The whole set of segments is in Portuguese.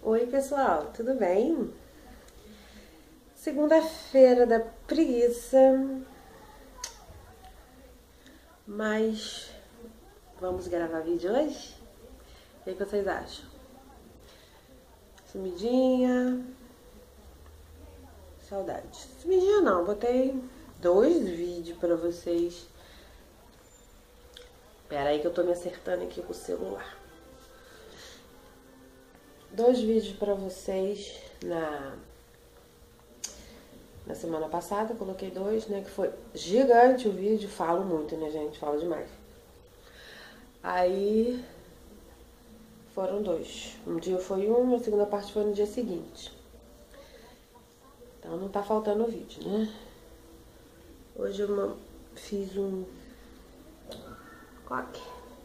Oi pessoal, tudo bem? Segunda-feira da preguiça, mas vamos gravar vídeo hoje? O que vocês acham? Sumidinha, saudade. Sumidinha não, botei 2 vídeos pra vocês. Pera aí que eu tô me acertando aqui com o celular. 2 vídeos pra vocês na semana passada, coloquei 2, né, que foi gigante o vídeo, falo muito, né, gente, falo demais. Aí, foram 2. Um dia foi um, a segunda parte foi no dia seguinte. Então, não tá faltando vídeo, né? Hoje eu fiz um coque.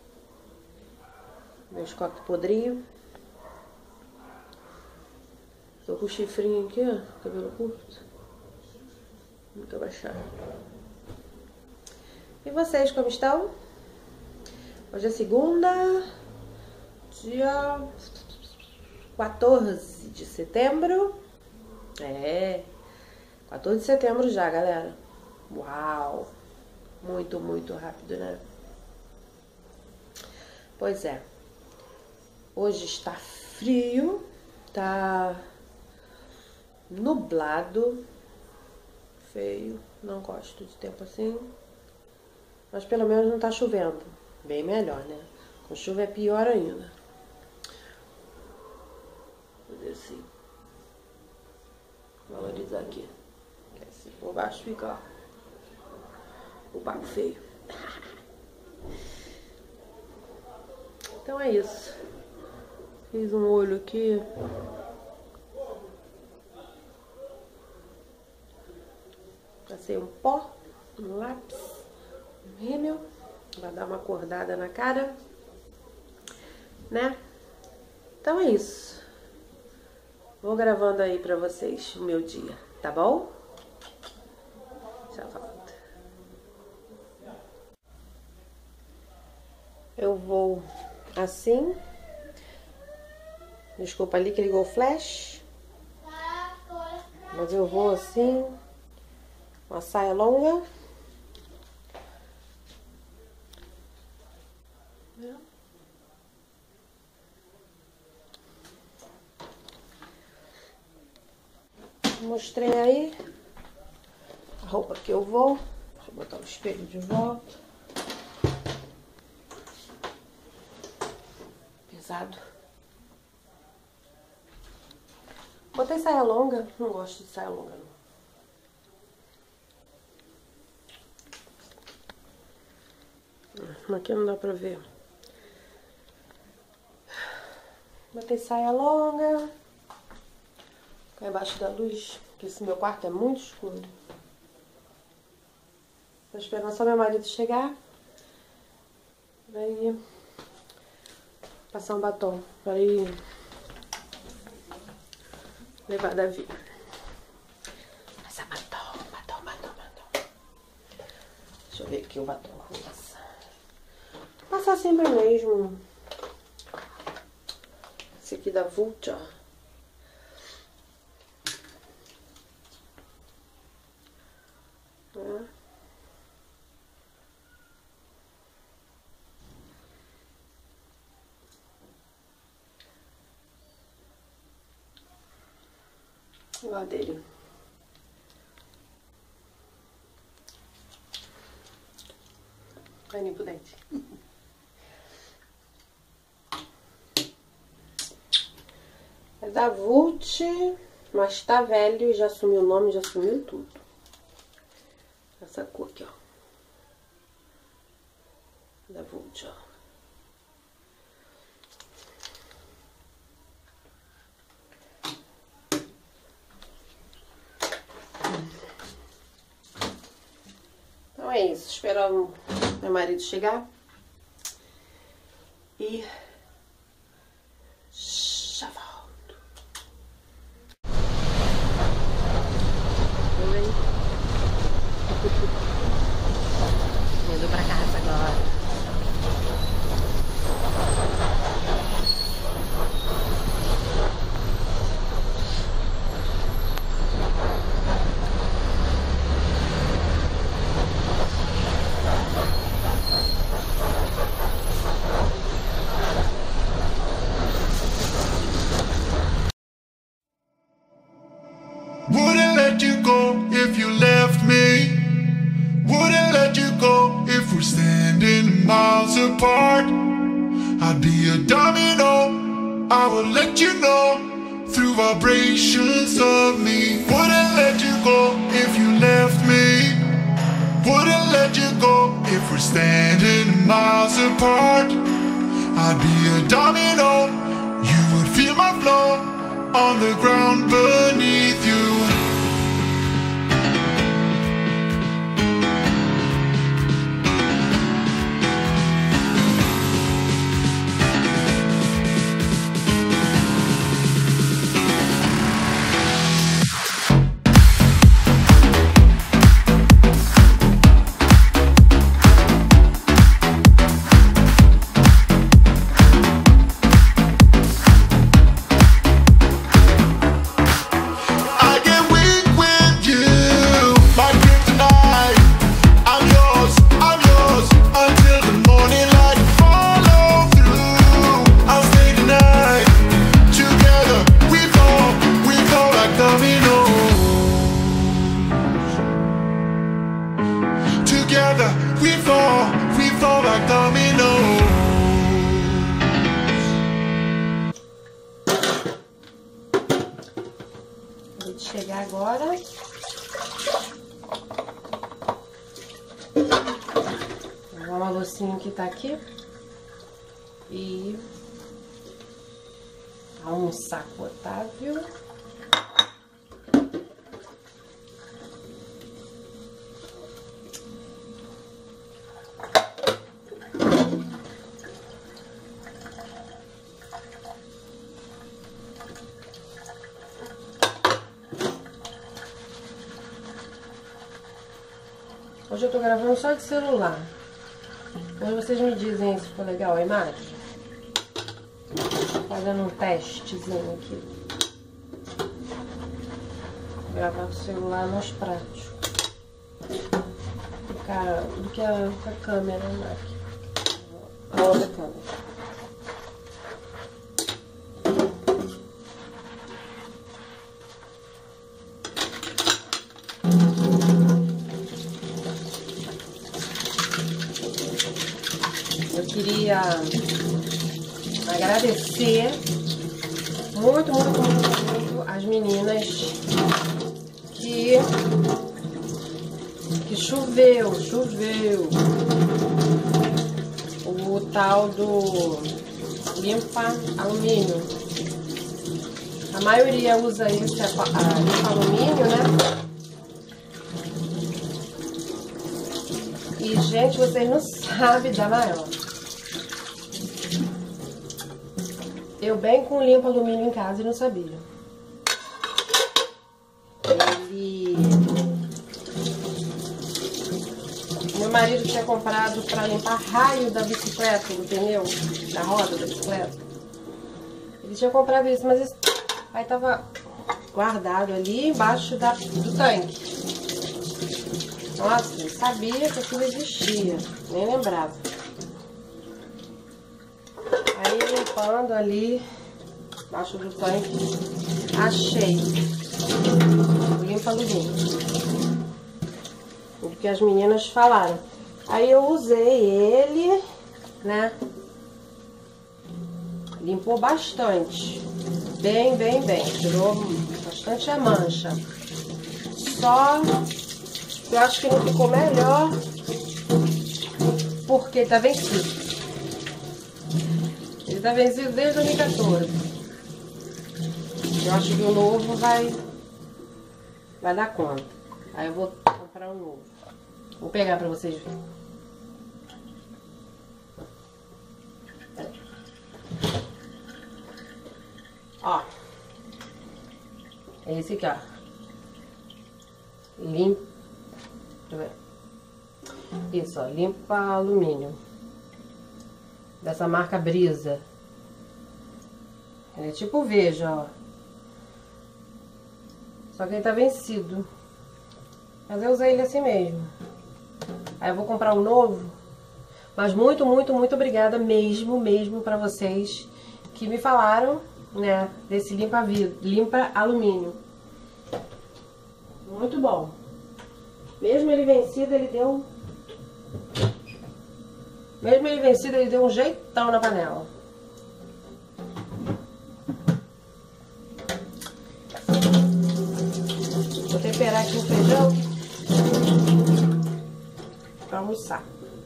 Meus coques podrinhos. Tô com o chifrinho aqui, ó, cabelo curto. Muito abaixado. E vocês, como estão? Hoje é segunda, dia 14 de setembro. 14 de setembro já, galera. Uau! Muito, muito rápido, né? Pois é. Hoje está frio, tá nublado, feio, não gosto de tempo assim, mas pelo menos não tá chovendo, bem melhor, né? Com chuva é pior ainda. Vou fazer assim, valorizar aqui, que assim por baixo fica, ó, o barco feio. Então é isso, fiz um olho aqui. Passei um pó, um lápis, um rímel, vai dar uma acordada na cara, né? Então é isso. Vou gravando aí pra vocês o meu dia, tá bom? Já volto. Eu vou assim. Desculpa ali que ligou o flash. Mas eu vou assim. Uma saia longa. Mostrei aí a roupa que eu vou. Deixa eu botar o espelho de volta. Pesado. Botei saia longa. Não gosto de saia longa, não. Aqui não dá pra ver. Botei saia longa. Ficar embaixo da luz, porque esse meu quarto é muito escuro. Tô esperando só meu marido chegar. Aí passar um batom para ir levar Davi. Passar batom. Deixa eu ver aqui o batom. Passar sempre mesmo. Esse aqui da Vult, ó. Igual dele. Paninho pro dente. É da Vult, mas tá velho e já sumiu o nome, já sumiu tudo. Essa cor aqui, ó. Da Vult, ó. Então é isso, esperar o meu marido chegar e já volto. Oi. Indo pra casa agora. if you left me. Wouldn't let you go if we're standing miles apart. I'd be a domino, I would let you know through vibrations of me. Wouldn't let you go if you left me. Wouldn't let you go if we're standing miles apart. I'd be a domino, you would feel my flow on the ground beneath you. We fall like dominoes. Vou chegar agora. Vou dar uma loucinha que tá aqui. E um saco Otávio. Hoje eu tô gravando só de celular. Depois vocês me dizem se ficou legal a imagem. Tô fazendo um testezinho aqui. Vou gravar com o celular mais prático do que a câmera aqui. A outra câmera. Eu queria agradecer muito as meninas que choveu o tal do limpa alumínio. A maioria usa esse limpa alumínio, né? E, gente, vocês não sabem da maior. Eu bem com limpa alumínio em casa e não sabia. Meu marido tinha comprado para limpar raio da bicicleta, do pneu, da roda da bicicleta. Ele tinha comprado isso, mas isso aí tava guardado ali embaixo do tanque. Nossa, eu sabia que aquilo existia, nem lembrava. Aí limpando ali, embaixo do tanque, achei o limpa alumínio. O que as meninas falaram. Aí eu usei ele, né? Limpou bastante. Bem. Tirou bastante a mancha. Só eu acho que não ficou melhor porque tá vencido. Ele tá vencido desde 2014. Eu acho que o novo vai dar conta. Aí eu vou comprar um novo. Vou pegar pra vocês verem. Ó. É esse aqui, ó. Limpa. Isso, ó. Limpa alumínio. Dessa marca Brisa. Ele é tipo Veja, ó. Só que ele tá vencido. Mas eu usei ele assim mesmo. Aí eu vou comprar um novo. Mas muito obrigada mesmo pra vocês que me falaram, né, desse limpa alumínio. Muito bom. Mesmo ele vencido, ele deu um jeitão na panela. Vou temperar aqui o feijão para almoçar.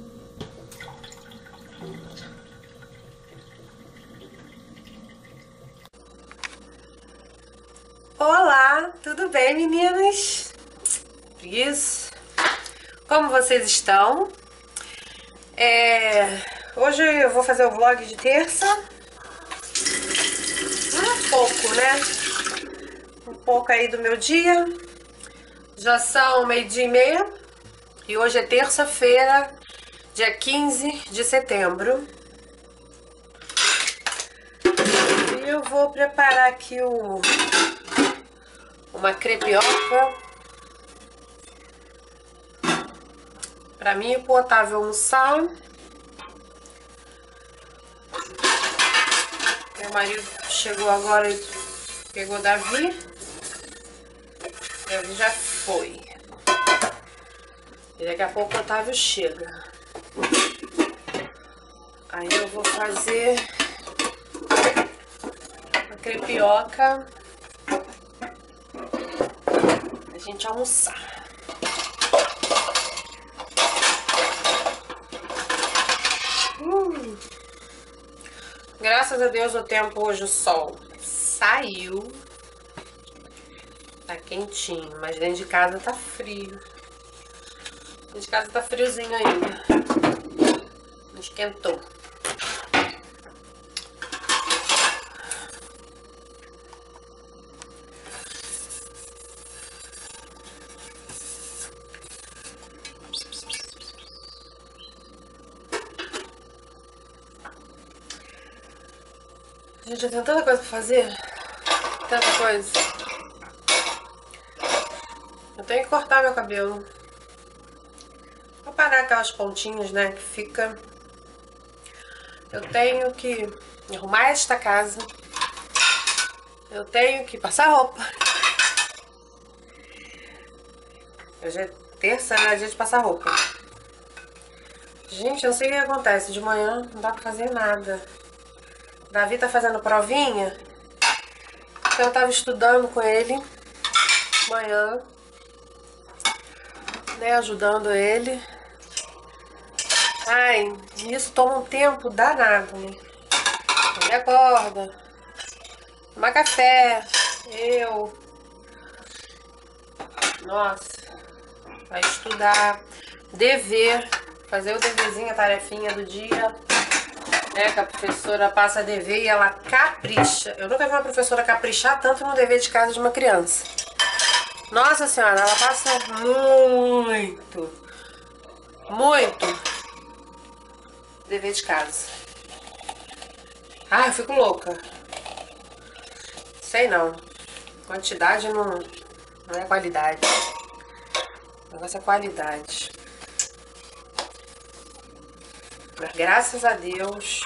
Olá, tudo bem, meninas? Isso. Como vocês estão? Hoje eu vou fazer o vlog de terça. Um pouco, né? Um pouco aí do meu dia. Já são 12h30. E hoje é terça-feira, dia 15 de setembro. E eu vou preparar aqui uma crepioca pra mim e pro Otávio almoçar. Meu marido chegou agora e pegou Davi. Davi já foi. E daqui a pouco o Otávio chega. Aí eu vou fazer a crepioca pra gente almoçar. Graças a Deus o tempo hoje, o sol saiu. Tá quentinho, mas dentro de casa tá frio. Dentro de casa tá friozinho ainda. Não esquentou. Gente, eu tenho tanta coisa pra fazer. Tanta coisa. Eu tenho que cortar meu cabelo. Vou parar aquelas pontinhas, né, que fica. Eu tenho que arrumar esta casa. Eu tenho que passar roupa. Hoje é terça, né, dia de passar roupa. Gente, eu não sei o que acontece. De manhã não dá pra fazer nada. Davi tá fazendo provinha. Então eu tava estudando com ele de manhã, né, ajudando ele. Ai, isso toma um tempo danado, né? Ele acorda, tomar café, nossa, vai estudar, dever, fazer o deverzinho, a tarefinha do dia. Que a professora passa dever e ela capricha. Eu nunca vi uma professora caprichar tanto no dever de casa de uma criança. Nossa senhora, ela passa muito dever de casa. Ai, eu fico louca. Sei não. Quantidade não é qualidade. O negócio é qualidade. Mas graças a Deus.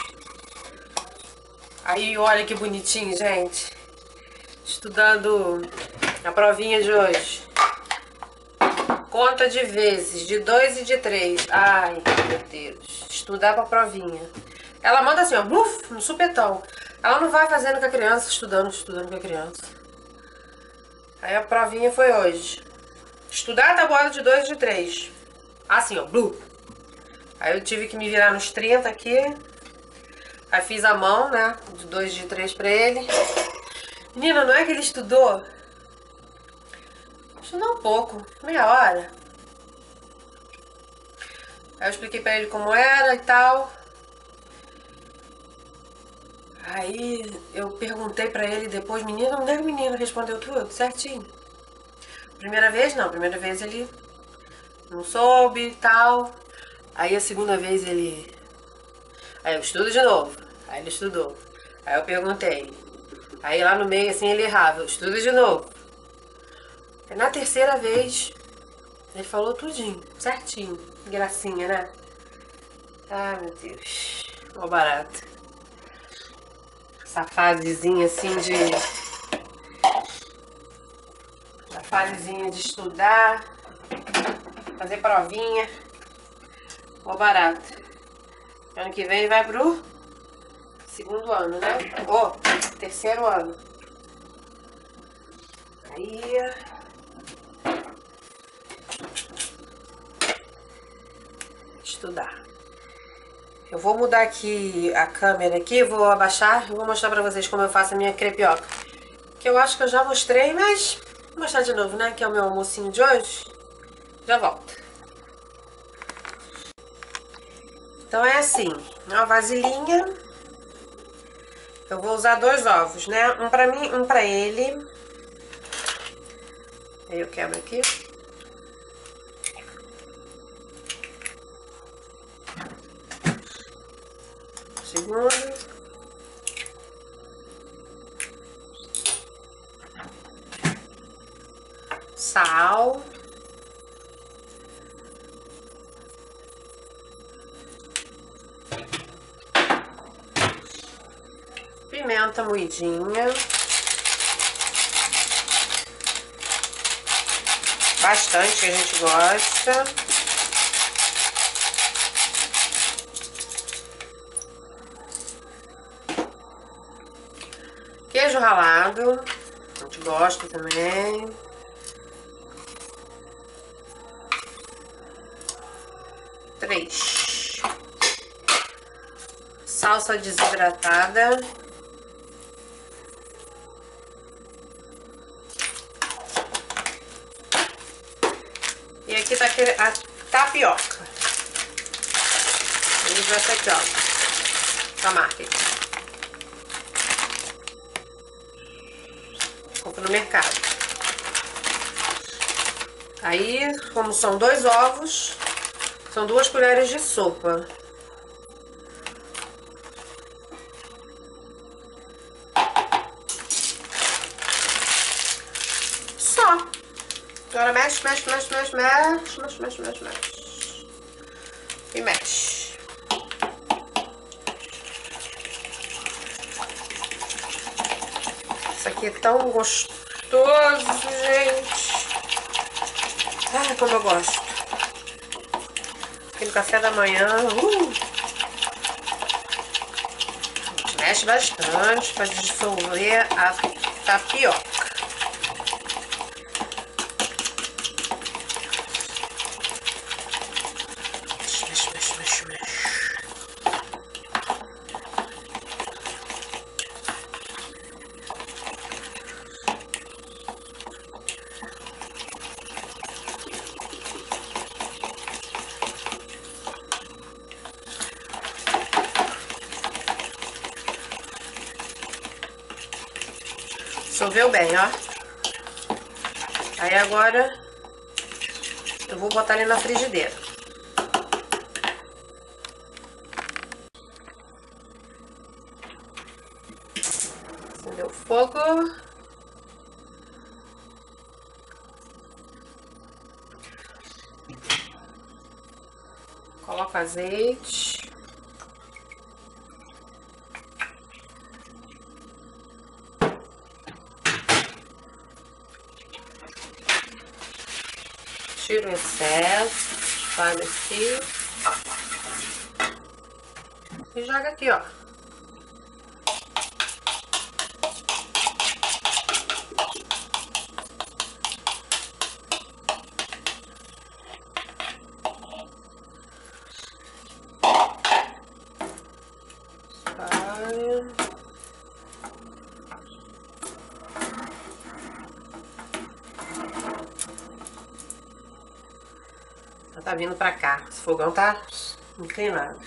Aí, olha que bonitinho, gente. Estudando a provinha de hoje. Conta de vezes, de 2 e de 3. Ai, meu Deus. Estudar pra provinha. Ela manda assim, ó, buf, no supetão. Ela não vai fazendo com a criança, estudando com a criança. Aí a provinha foi hoje. Estudar a tabuada de 2 e de 3. Assim, ó, blu. Aí eu tive que me virar nos 30 aqui. Aí fiz a mão, né? De 2 de 3 pra ele. Menina, não é que ele estudou? Estudou um pouco, meia hora. Aí eu expliquei pra ele como era e tal. Aí eu perguntei pra ele depois, menino, onde é que o menino respondeu tudo certinho? Primeira vez não, primeira vez ele não soube e tal. Aí a segunda vez ele... Aí eu estudo de novo. Aí ele estudou. Aí eu perguntei. Aí lá no meio assim ele errava. Eu estudo de novo. Aí na terceira vez ele falou tudinho, certinho. Gracinha, né? Ah, meu Deus. Mó barato. Essa fasezinha assim de... Essa fasezinha de estudar. fazer provinha. Ó, barato. Ano que vem vai pro segundo ano, né? Ó, terceiro ano. Aí... estudar. Eu vou mudar aqui a câmera aqui, vou abaixar e vou mostrar pra vocês como eu faço a minha crepioca. Que eu acho que eu já mostrei, mas vou mostrar de novo, né? Que é o meu almocinho de hoje. Já volto. Então é assim, uma vasilhinha. Eu vou usar 2 ovos, né? Um pra mim, um pra ele. Aí eu quebro aqui. Segundo. Sal. Pimenta moidinha. Bastante, que a gente gosta. Queijo ralado. A gente gosta também. Três. Salsa desidratada. E aqui tá a tapioca. Vamos ver essa aqui, ó. A marca aqui. Compro no mercado. Aí, como são 2 ovos, são 2 colheres de sopa. Só. Agora mexe, mexe, mexe, mexe, mexe, mexe, mexe, mexe, mexe. E mexe. Isso aqui é tão gostoso, gente. Ai, como eu gosto. Aqui no café da manhã. Mexe bastante para dissolver a tapioca. Mexe, mexe, mexe, mexe. Dissolveu bem, ó. Aí agora eu vou botar ele na frigideira. Acendeu o fogo. Coloco azeite. Tiro o excesso, espalho aqui e joga aqui, ó. Espalha. Tá vindo pra cá. Esse fogão tá inclinado.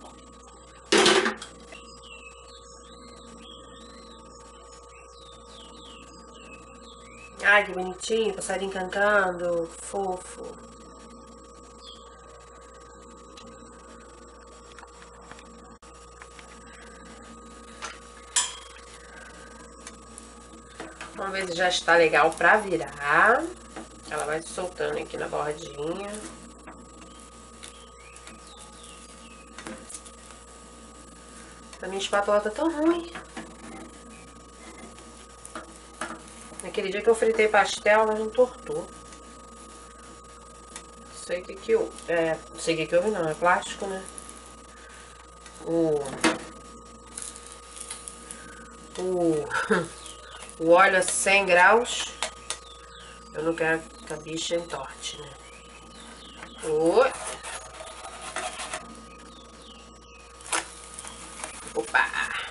Ai, que bonitinho. Passarinho cantando. Fofo. Vamos ver se já está legal pra virar. Ela vai se soltando aqui na bordinha. A minha espátula tá tão ruim. Naquele dia que eu fritei pastel, ela não tortou. sei o que houve. Não sei o que houve, não. É plástico, né? O óleo a 100 graus. Eu não quero que a bicha entorte, né? Oi. Opa!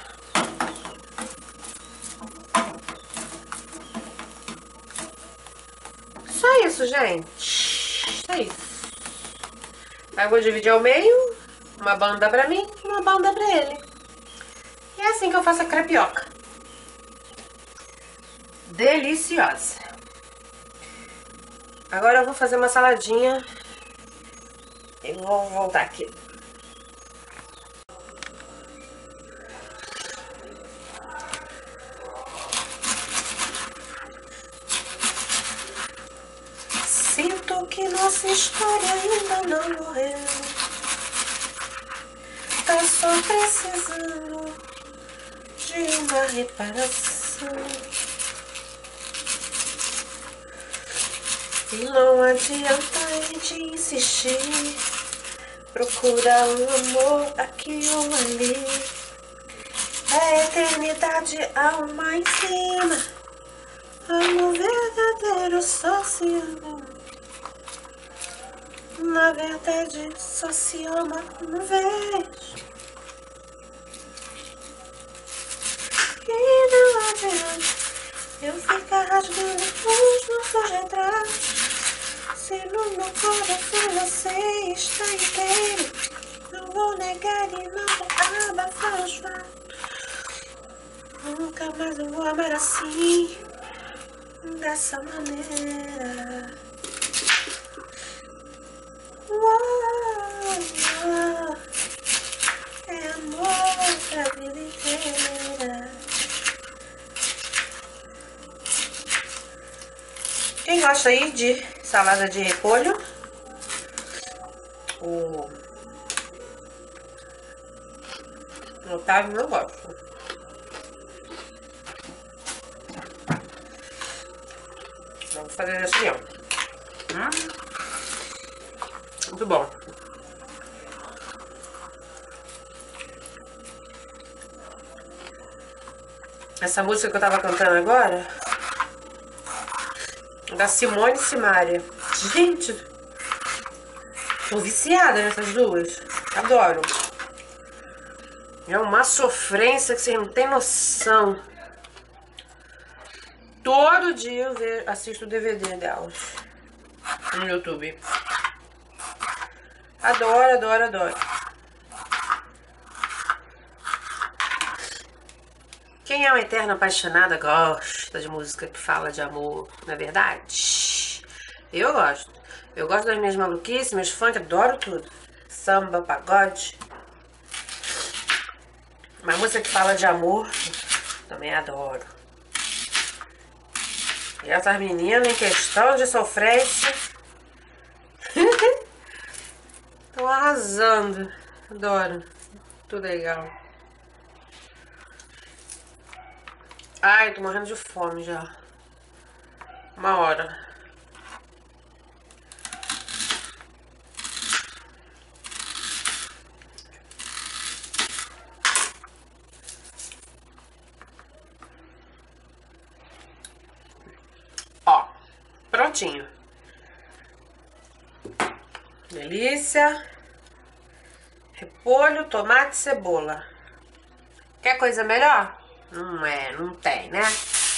Só isso, gente. Só isso. Aí eu vou dividir ao meio. Uma banda pra mim, uma banda pra ele. E é assim que eu faço a crepioca. Deliciosa. Agora eu vou fazer uma saladinha. E vou voltar aqui. Sinto que nossa história ainda não morreu. Tá só precisando de uma reparação. E não adianta a gente insistir. Procura um amor aqui ou ali. É eternidade, alma em cima. Amor verdadeiro só se ama. Na verdade só se ama uma vez. E não adianta eu ficar rasgando os nossos retratos. Se no meu coração você está inteiro, não vou negar e não vou abafar os fatos. Nunca mais eu vou amar assim, dessa maneira. É amor pra vida inteira. Quem gosta aí de salada de repolho? O Otávio não gosta. Vamos fazer assim, ó. Muito bom. Essa música que eu tava cantando agora, da Simone e Simaria. Gente, tô viciada nessas duas. Adoro. É uma sofrência que vocês não tem noção. Todo dia eu assisto o DVD delas no YouTube. Adoro, adoro, adoro. Quem é uma eterna apaixonada gosta de música que fala de amor, não é verdade? Eu gosto. Eu gosto das minhas maluquices, meus funk, adoro tudo. Samba, pagode. Mas música que fala de amor, também adoro. E essas meninas em questão de sofrência estão arrasando. Adoro. Tudo legal. Ai, tô morrendo de fome já. 1 hora. Ó, prontinho. Delícia. Repolho, tomate e cebola. Quer coisa melhor? Não tem, né?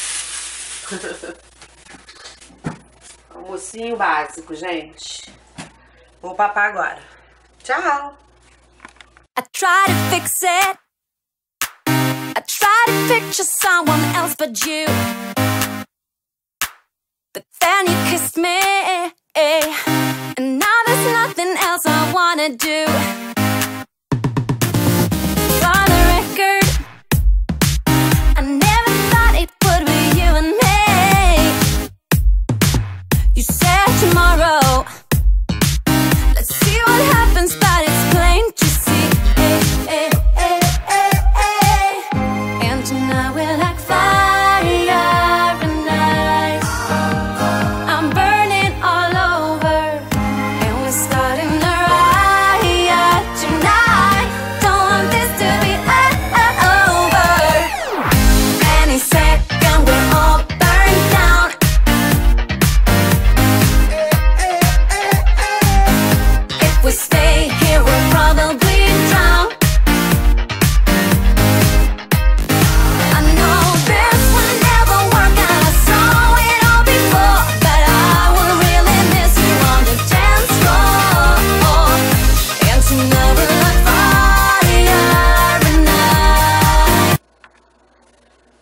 Almocinho básico, gente. Vou papar agora. Tchau! I try to fix it. I try to picture someone else but you. But then you kissed me, and now there's nothing else I wanna do. On the record, I never thought it would be you and me. You said tomorrow, let's see what happens, but it's plain to see. And tonight we're like fire and ice. I'm burning all over, and we're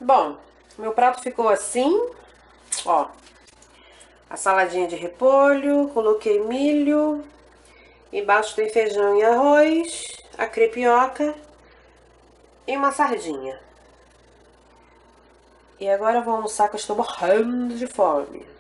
Bom, meu prato ficou assim, ó. A saladinha de repolho, coloquei milho, embaixo tem feijão e arroz, a crepioca e uma sardinha. E agora eu vou almoçar que eu estou morrendo de fome.